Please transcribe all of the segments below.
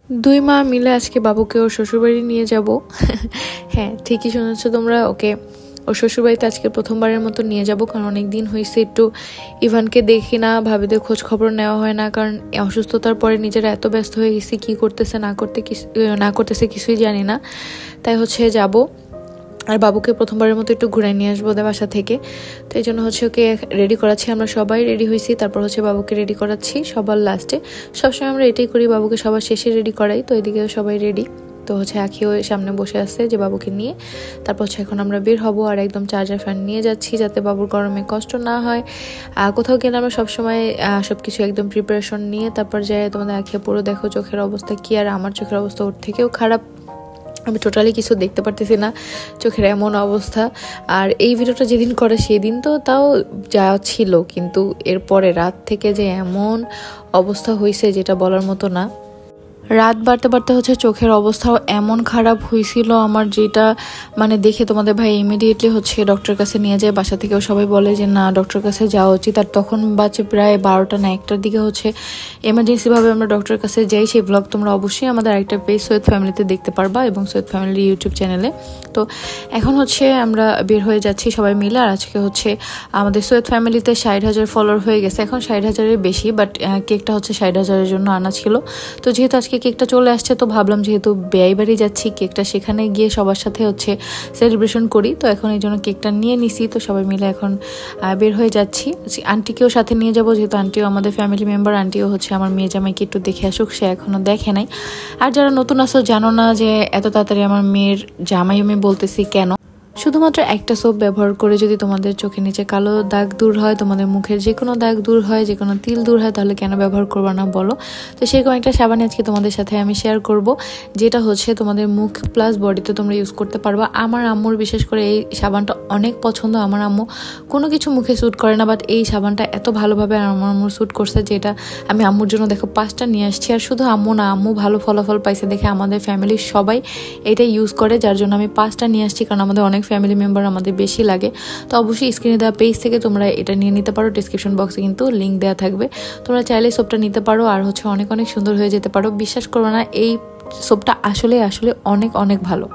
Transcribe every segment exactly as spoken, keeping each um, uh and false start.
দুই মা মিলে আজকে বাবুকে ওর শ্বশুরবাড়ি নিয়ে যাব। হ্যাঁ, ঠিকই শুনেছ তোমরা, ওকে ওর শ্বশুরবাড়িতে আজকে প্রথমবারের মতো নিয়ে যাব। কারণ অনেক দিন হয়েছে একটু ইভানকে দেখি না, ভাবিদের খোঁজ খবর নেওয়া হয় না। কারণ অসুস্থতার পরে নিজেরা এত ব্যস্ত হয়ে গেছি, কী করতেছে না করতে না করতেছে কিছুই জানি না। তাই হচ্ছে যাব, আর বাবুকে প্রথমবারের মতো একটু ঘুরাই নিয়ে আসবো ওদের বাসা থেকে। তো এই জন্য হচ্ছে ওকে রেডি করাচ্ছি, আমরা সবাই রেডি হয়েছি, তারপর হচ্ছে বাবুকে রেডি করাচ্ছি সবার লাস্টে। সবসময় আমরা এটাই করি, বাবুকে সবার শেষে রেডি করাই। তো এদিকে সবাই রেডি, তো হচ্ছে আখিও সামনে বসে আছে যে বাবুকে নিয়ে। তারপর হচ্ছে এখন আমরা বের হব, আর একদম চার্জার ফ্যান নিয়ে যাচ্ছি যাতে বাবুর গরমে কষ্ট না হয়। কোথাও গেলে আমরা সবসময় সব কিছু একদম প্রিপারেশন নিয়ে তারপর যাই। তোমাদের আখিয়া পুরো দেখো চোখের অবস্থা কি, আর আমার চোখের অবস্থা ওর থেকেও খারাপ, আমি টোটালি কিছু দেখতে পারতেছি না, চোখের এমন অবস্থা। আর এই ভিডিওটা যেদিন করে সেদিন তো তাও যা ছিল, কিন্তু এরপরে রাত থেকে যে এমন অবস্থা হয়েছে যেটা বলার মতো না। রাত বাড়তে বাড়তে হচ্ছে চোখের অবস্থাও এমন খারাপ হয়েছিল আমার, যেটা মানে দেখে তোমাদের ভাই ইমিডিয়েটলি হচ্ছে ডক্টরের কাছে নিয়ে যায়। বাসা থেকেও সবাই বলে যে না, ডক্টরের কাছে যাওয়া উচিত। আর তখন বাজে প্রায় বারোটা না একটার দিকে হচ্ছে এমার্জেন্সিভাবে আমরা ডক্টরের কাছে যাই। সেই ব্লগ তোমরা অবশ্যই আমাদের আরেকটা পেজ সৈয়দ ফ্যামিলিতে দেখতে পারবা, এবং সৈয়দ ফ্যামিলি ইউটিউব চ্যানেলে। তো এখন হচ্ছে আমরা বের হয়ে যাচ্ছি সবাই মিলে। আর আজকে হচ্ছে আমাদের সৈয়দ ফ্যামিলিতে ষাট হাজার ফলোয়ার হয়ে গেছে, এখন ষাট হাজারের বেশি, বাট কেকটা হচ্ছে ষাট হাজারের জন্য আনা ছিল। তো যেহেতু আজকে কেকটা চলে আসছে, তো ভাবলাম যেহেতু বেয়াই বাড়ি যাচ্ছি, কেকটা সেখানে গিয়ে সবার সাথে হচ্ছে সেলিব্রেশন করি। তো এখন এই জন্য কেকটা নিয়ে নিছি। তো সবাই মিলে এখন বের হয়ে যাচ্ছি। আন্টিকেও সাথে নিয়ে যাব, যেহেতু আন্টিও আমাদের ফ্যামিলি মেম্বার। আন্টিও হচ্ছে আমার মেয়ে জামাইকে একটু দেখে আসুক, সে এখনও দেখে নাই। আর যারা নতুন আসো জানো না যে এত তাড়াতাড়ি আমার মেয়ের জামাই আমি বলতেছি কেন, শুধুমাত্র একটা সোপ ব্যবহার করে যদি তোমাদের চোখের নিচে কালো দাগ দূর হয়, তোমাদের মুখের যে কোনো দাগ দূর হয়, যে কোনো তিল দূর হয়, তাহলে কেন ব্যবহার করবো না বলো। তো সেরকম একটা সাবান আজকে তোমাদের সাথে আমি শেয়ার করব, যেটা হচ্ছে তোমাদের মুখ প্লাস বডিতে তোমরা ইউজ করতে পারবা। আমার আম্মুর বিশেষ করে এই সাবানটা অনেক পছন্দ। আমার আম্মু কোনো কিছু মুখে স্যুট করে না, বাট এই সাবানটা এত ভালোভাবে আমার আম্মুর স্যুট করছে, যেটা আমি আম্মুর জন্য দেখো পাঁচটা নিয়ে আসছি। আর শুধু আম্মু না, আম্মু ভালো ফলাফল পাইছে দেখে আমাদের ফ্যামিলির সবাই এটা ইউজ করে, যার জন্য আমি পাঁচটা নিয়ে আসছি। কারণ আমাদের অনেক ফ্যামিলি মেম্বার আমাদের বেশি লাগে। তো অবশ্যই স্ক্রিনে দেওয়া পেজ থেকে তোমরা এটা নিয়ে নিতে পারো, ডিসক্রিপশন বক্সে কিন্তু লিঙ্ক দেওয়া থাকবে, তোমরা চাইলে সোপটা নিতে পারো। আর হচ্ছে অনেক অনেক সুন্দর হয়ে যেতে পারো, বিশ্বাস করো না, এই সোপটা আসলে আসলে অনেক অনেক ভালো।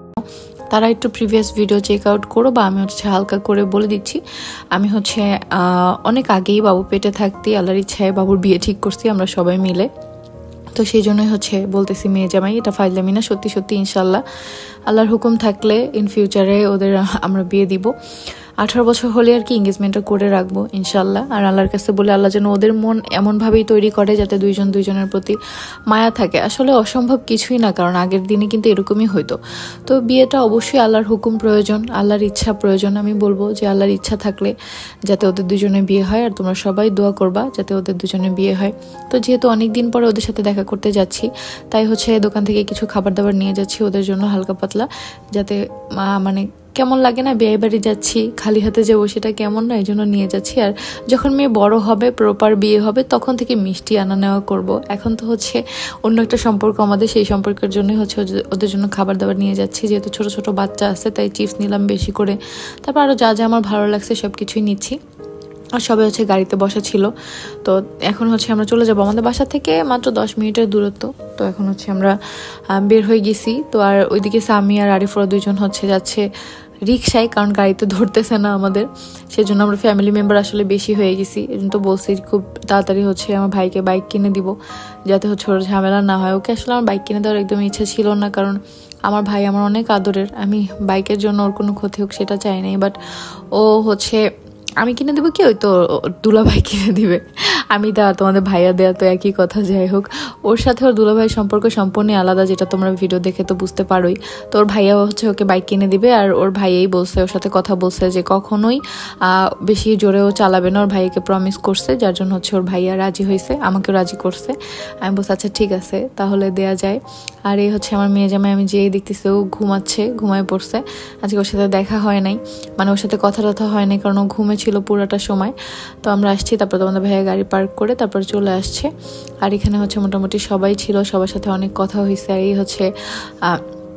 তারা একটু প্রিভিয়াস ভিডিও চেক আউট করো, বা আমি হচ্ছে হালকা করে বলে দিচ্ছি। আমি হচ্ছে অনেক আগেই বাবু পেটে থাকতে আল্লাহর ইচ্ছায় বাবুর বিয়ে ঠিক করছি আমরা সবাই মিলে। তো সেই জন্যই হচ্ছে বলতেছি মেয়ে জামাই, এটা ফাইজলামি না, সত্যি সত্যি ইনশাল্লাহ আল্লাহর হুকুম থাকলে ইন ফিউচারে ওদের আমরা বিয়ে দিব। আঠারো বছর হলে আর কি এঙ্গেজমেন্টটা করে রাখবো ইনশাল্লাহ। আর আল্লাহর কাছে বলে আল্লাহ যেন ওদের মন এমনভাবেই তৈরি করে যাতে দুইজন দুইজনের প্রতি মায়া থাকে। আসলে অসম্ভব কিছুই না, কারণ আগের দিনে কিন্তু এরকমই হইতো। তো বিয়েটা অবশ্যই আল্লাহর হুকুম প্রয়োজন, আল্লাহর ইচ্ছা প্রয়োজন। আমি বলবো যে আল্লাহর ইচ্ছা থাকলে যাতে ওদের দুজনে বিয়ে হয়, আর তোমরা সবাই দোয়া করবা যাতে ওদের দুজনে বিয়ে হয়। তো যেহেতু অনেক দিন পরে ওদের সাথে দেখা করতে যাচ্ছি, তাই হচ্ছে দোকান থেকে কিছু খাবার দাবার নিয়ে যাচ্ছি ওদের জন্য হালকা পাতলা, যাতে মানে কেমন লাগে না বিয়ে বাড়ি যাচ্ছি খালি হাতে যাবো, সেটা কেমন না, এই জন্য নিয়ে যাচ্ছি। আর যখন মেয়ে বড় হবে, প্রপার বিয়ে হবে, তখন থেকে মিষ্টি আনা নেওয়া করব। এখন তো হচ্ছে অন্য একটা সম্পর্ক আমাদের, সেই সম্পর্কের জন্যই হচ্ছে ওদের জন্য খাবার দাবার নিয়ে যাচ্ছি। যেহেতু ছোট ছোট বাচ্চা আছে, তাই চিপস নিলাম বেশি করে, তারপর আরও যা যা আমার ভালো লাগছে সব কিছুই নিচ্ছি। আর সবাই হচ্ছে গাড়িতে বসা ছিল। তো এখন হচ্ছে আমরা চলে যাবো, আমাদের বাসা থেকে মাত্র দশ মিনিটের দূরত্ব। তো এখন হচ্ছে আমরা বের হয়ে গেছি। তো আর ওইদিকে সামি আর আরিফরা দুইজন হচ্ছে যাচ্ছে রিক্সায়, কারণ গাড়িতে ধরতেছে না আমাদের, সেজন্য আমরা ফ্যামিলি মেম্বার আসলে বেশি হয়ে গেছি। এই জন্য তো বলছি খুব তাড়াতাড়ি হচ্ছে আমার ভাইকে বাইক কিনে দিব, যাতে হচ্ছে ওর ঝামেলা না হয়। ওকে আসলে আমার বাইক কিনে দেওয়ার একদম ইচ্ছা ছিল না, কারণ আমার ভাই আমার অনেক আদরের, আমি বাইকের জন্য ওর কোনো ক্ষতি হোক সেটা চাই নাই। বাট ও হচ্ছে আমি কিনে দেবো কি, ওই তো দুলাভাই কিনে দিবে, আমি দেওয়া তোমাদের ভাইয়া দেওয়া তো একই কথা। যাই হোক, ওর সাথে ওর দুলাভাই সম্পর্ক সম্পূর্ণ আলাদা, যেটা তোমরা ভিডিও দেখে তো বুঝতে পারোই। তো ওর ভাইয়া হচ্ছে ওকে বাইক কিনে দিবে, আর ওর ভাইয়াই বলছে, ওর সাথে কথা বলছে যে কখনোই বেশি জোরেও চালাবে না, ওর ভাইয়াকে প্রমিস করছে, যার জন্য হচ্ছে ওর ভাইয়া রাজি হয়েছে, আমাকেও রাজি করছে। আমি বলছি আচ্ছা ঠিক আছে তাহলে দেয়া যায়। আর এই হচ্ছে আমার মেয়ে জামাই, আমি যেই দেখতেছি ও ঘুমাচ্ছে, ঘুমায় পড়ছে। আজকে ওর সাথে দেখা হয় নাই, মানে ওর সাথে কথা টথা হয় নাই, কারণ ও ঘুমে ছিল পুরোটা সময়। তো আমরা আসছি, তারপর তোমাদের ভাইয়া গাড়ি পার্ক করে তারপর চলে আসছে। আর এখানে হচ্ছে মোটামুটি সবাই ছিল, সবার সাথে অনেক কথা হয়েছে। আর এই হচ্ছে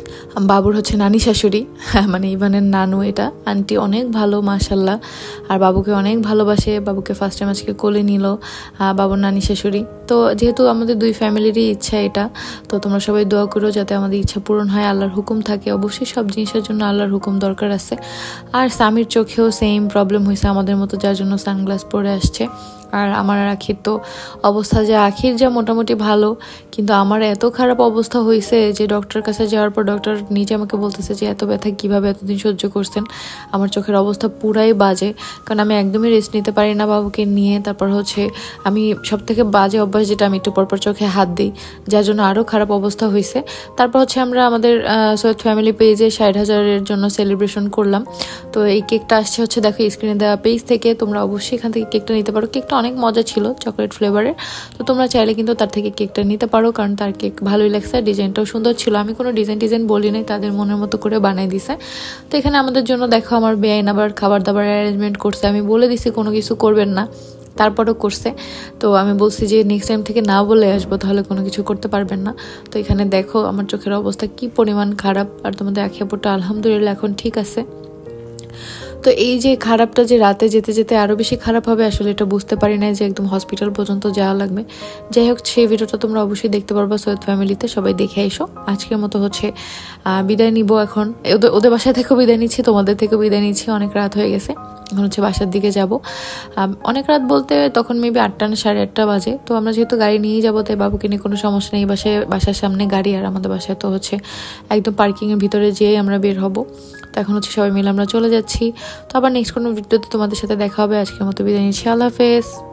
বাবুর হচ্ছে নানি শাশুড়ি, মানে ইভানের নানু। এটা আন্টি অনেক ভালো মাশাল্লাহ, আর বাবুকে অনেক ভালোবাসে। বাবুকে ফার্স্ট টাইম আজকে কোলে নিল বাবুর নানি শাশুড়ি। তো যেহেতু আমাদের দুই ফ্যামিলিরই ইচ্ছা এটা, তো তোমরা সবাই দোয়া করো যাতে আমাদের ইচ্ছা পূরণ হয়, আল্লাহর হুকুম থাকে। অবশ্যই সব জিনিসের জন্য আল্লাহর হুকুম দরকার আছে। আর স্বামীর চোখেও সেম প্রবলেম হয়েছে আমাদের মতো, যার জন্য সানগ্লাস পরে আসছে। আর আমার আর আখির তো অবস্থা, যে আখির যা মোটামুটি ভালো, কিন্তু আমার এত খারাপ অবস্থা হয়েছে যে ডক্টরের কাছে যাওয়ার পর ডক্টর নিজে আমাকে বলতেছে যে এত ব্যথা কীভাবে এতদিন সহ্য করছেন। আমার চোখের অবস্থা পুরাই বাজে, কারণ আমি একদমই রেস্ট নিতে পারি না বাবুকে নিয়ে। তারপর হচ্ছে আমি সব থেকে বাজে অভ্যাস যেটা, আমি একটু পরপর চোখে হাত দিই, যার জন্য আরও খারাপ অবস্থা হয়েছে। তারপর হচ্ছে আমরা আমাদের সৈয়দ ফ্যামিলি পেজে ষাট হাজারের জন্য সেলিব্রেশন করলাম। তো এই কেকটা আসছে হচ্ছে দেখো স্ক্রিনে দেওয়া পেজ থেকে, তোমরা অবশ্যই এখান থেকে কেকটা নিতে পারো। কেকটা অনেক মজা ছিল, চকলেট ফ্লেভারের। তো তোমরা চাইলে কিন্তু তার থেকে কেকটা নিতে পারো, কারণ তার কেক ভালোই লাগছে, ডিজাইনটাও সুন্দর ছিল। আমি কোনো ডিজাইন ডিজাইন বলি নাই, তাদের মনের মতো করে বানাই দিছে। তো এখানে আমাদের জন্য দেখো আমার বেআইন আবার খাবার দাবার অ্যারেঞ্জমেন্ট করছে। আমি বলে দিছি কোনো কিছু করবেন না, তারপরও করছে। তো আমি বলছি যে নেক্সট টাইম থেকে না বলে আসবো, তাহলে কোনো কিছু করতে পারবেন না। তো এখানে দেখো আমার চোখের অবস্থা কি পরিমাণ খারাপ, আর তোমাদের আখি আপুটা আলহামদুলিল্লাহ এখন ঠিক আছে। তো এই যে খারাপটা যে রাতে যেতে যেতে আরও বেশি খারাপ হবে, আসলে এটা বুঝতে পারি না যে একদম হসপিটাল পর্যন্ত যাওয়া লাগবে। যাই হোক, সেই ভিডিওটা তোমরা অবশ্যই দেখতে পারবা সৈয়দ ফ্যামিলিতে, সবাই দেখে এসো। আজকের মতো হচ্ছে বিদায় নিব এখন, ওদের ওদের বাসা থেকেও বিদায় নিচ্ছি, তোমাদের থেকেও বিদায় নিচ্ছি। অনেক রাত হয়ে গেছে, এখন হচ্ছে বাসার দিকে যাব। অনেক রাত বলতে তখন মেবি আটটা না সাড়ে আটটা বাজে। তো আমরা যেহেতু গাড়ি নিয়েই যাবো, তাই বাবুকে নিয়ে কোনো সমস্যা নেই। বাসায় বাসার সামনে গাড়ি, আর আমাদের বাসায় তো হচ্ছে একদম পার্কিংয়ের ভিতরে যেয়ে আমরা বের হব। তো এখন হচ্ছে সবাই মিলে আমরা চলে যাচ্ছি। তো আবার নেক্সট কোনো ভিডিওতে তোমাদের সাথে দেখা হবে। আজকের মতো বিদায় নিচ্ছি, আল্লাহ হাফেজ।